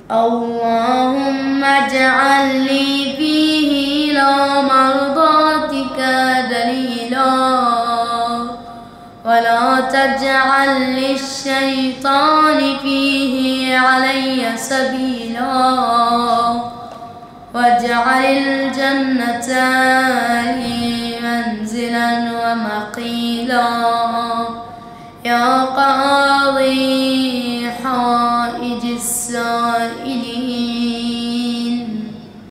اللهم اجعل لي فيه إلى مرضاتك دليلا، ولا تجعل للشيطان فيه علي سبيلا، واجعل الجنة لي منزلا ومقيلا يا قاضي